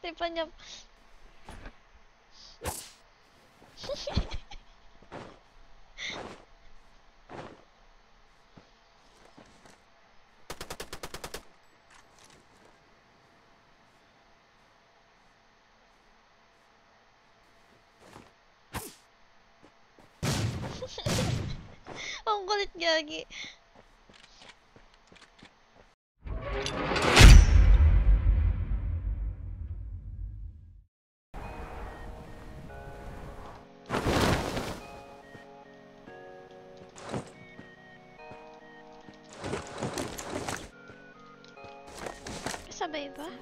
Tipa niya. Ang kulit gagi. Sabay ba?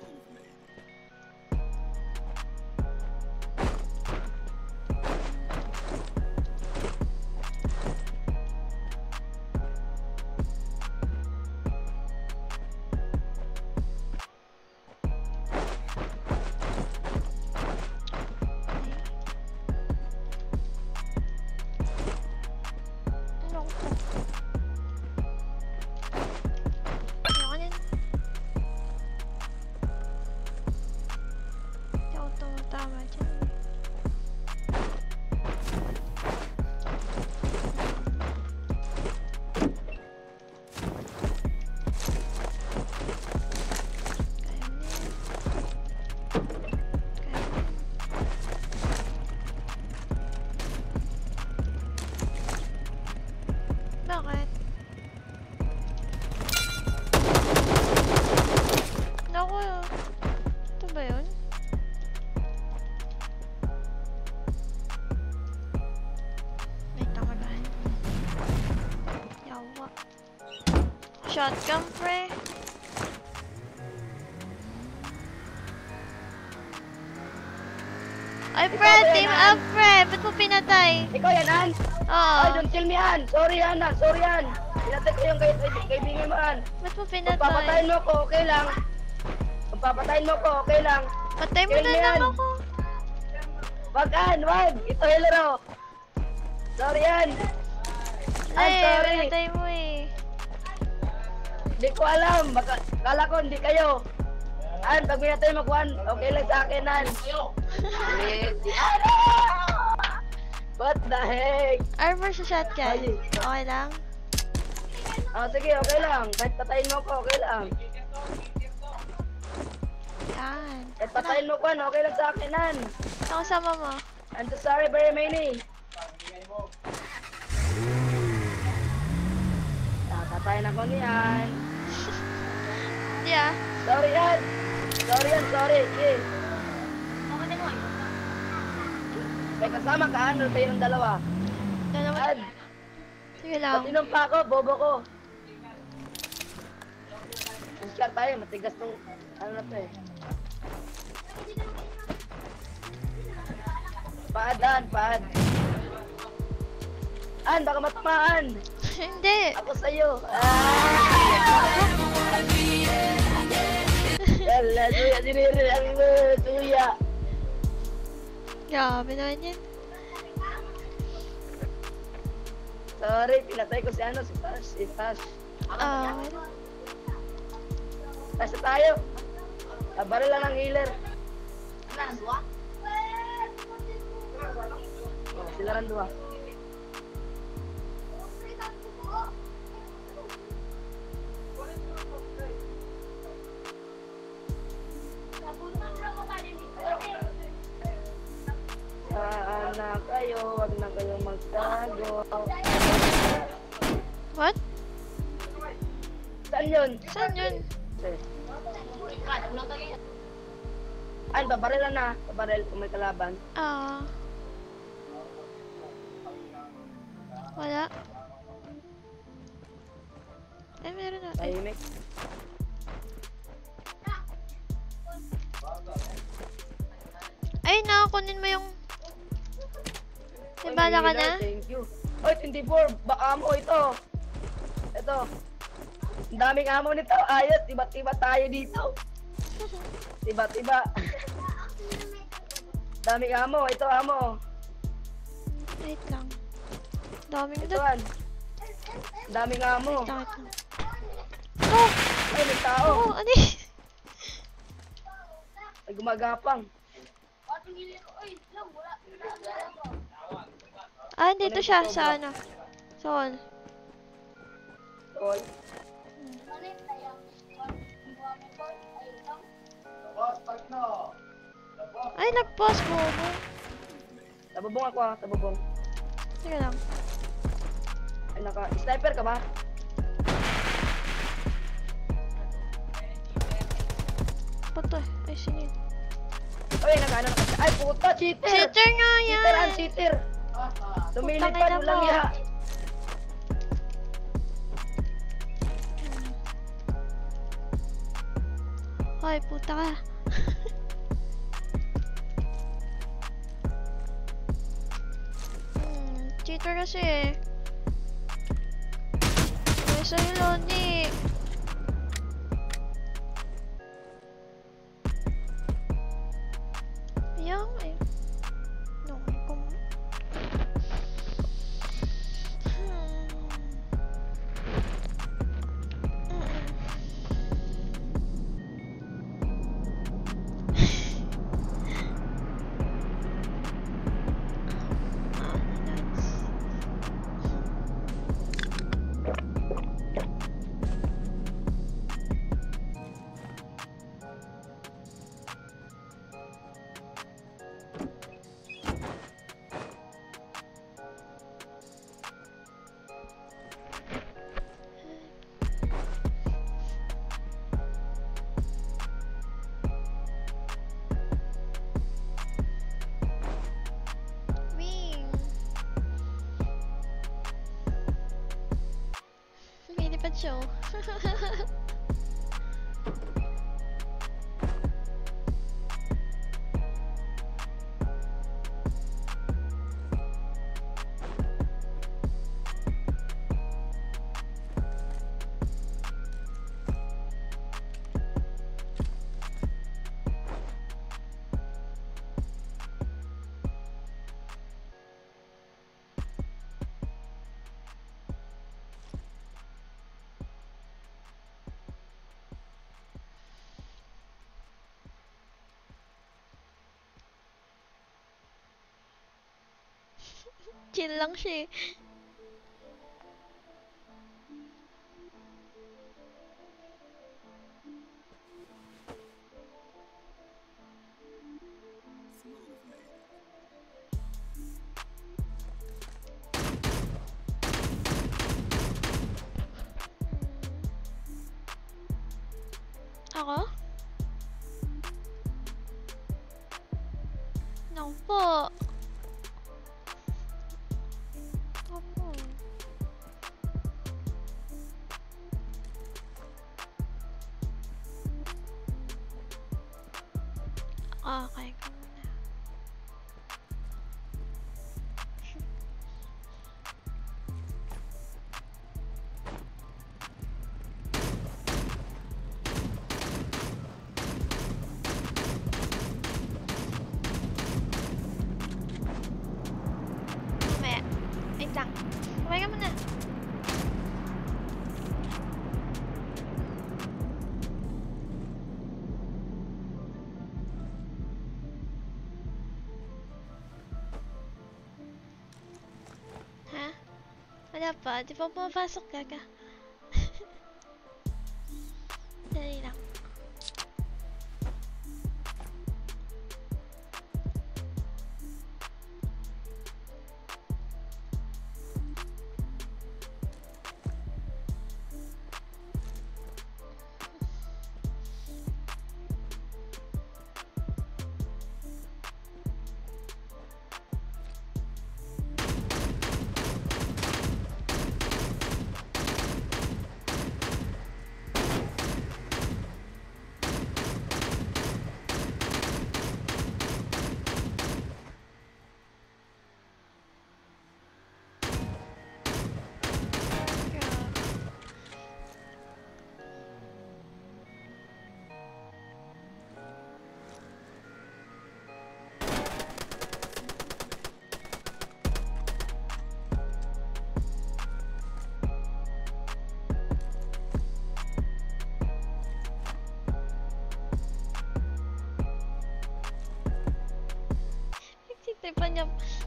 Bakit? Naku, ito ba yun? Wait, ako na. Yawa. Shotgun, pre. Ay, pre! Team up, pre! Ba't mo pinatay? Ikaw yan, Han? Oo. Ay, don't kill me, Han! Sorry, Han, Han! Sorry, Han! Pinatay ko yung kaibigan mo, Han! Ba't mo pinatay? Kung papatayin mo ko, okay lang. Kung papatayin mo ko, okay lang. Patay mo na lang ako. Wag, Han! Wag! Ito, Hilero! Sorry, Han! Han, sorry! Pinatay mo eh. Hindi ko alam. Baka, kala ko hindi kayo. Han, pag pinatay mo ko, Han, okay lang sa akin, Han. What the heck? Armor sa shotgun. Okay lang? Oh, sige, okay lang. Kahit patayin mo ko, okay lang. Yan. Kahit patayin mo ko, okay lang sa akin, Han. Ito kasama mo. I'm so sorry, very many. Tatatayin ako niyan. Yeah. Sorry, Han. Sorry, Han. Sorry. Okay. May kasama ka, ano kayo ng dalawa? Dalawa. Han. Sige lang. Patinom pa ako, bobo ko. Masyar tayo, matigas tong ano na to eh. Pad, Han, pad. Han, baka matamaan. Hindi. Ako sa'yo. Yala, suya, siniri ang suya. Grabe naman yan. Sorry, pinatay ko si ano, si Tash. Tash na tayo. Baril lang ng healer. Oh, sila rin dua. Saan na kayo? Wag na kayong magtago. What? Saan yun? Saan yun? Ay, babaril na. Babaril kung may kalaban. Wala. Ay, meron na. Tahimik. Ay, nakakunin mo yung... May bala ka na? Thank you. Oy, 24. Amo ito. Ito. Ang daming amo nito. Ayos. Tiba-tiba tayo dito. Tiba-tiba. Daming amo. Ito amo. Wait lang. Daming Ito an. Daming amo. Wait lang. Oh! Ay, may tao. Oh, ano eh? Ay, gumagapang. Ah, dito siya sa ano. Sol. Tol. Ay, nag-pause mo. Tabubong ako ah, tabubong. Sige lang. Ay, sniper ka ba? Pato. Ay, sinid. Ay, nag-ano na kasi. Ay, puta, cheater! Cheater nga yan! Cheater ang cheater! Tumilipad, Putang ina walang mo. iya. Hoy, puta ka. Cheater kasi eh. Kaya sa'yo, Lodi. Ayan eh. Noon ko mo. Show. Chill lang siya eh. Ako? Naku po. Okay ko muna. Mamaya. Wait lang. Kumain ka muna. Wala pa, di pa pumapasok gaga. Dali lang. Tipa niya.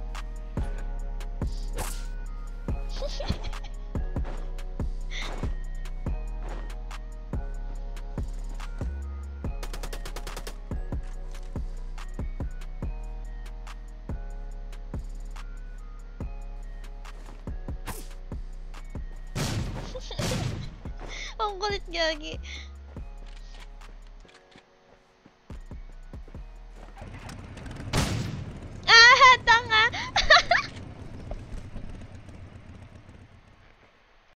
Ang kulit, Gagi. Ah, tanga!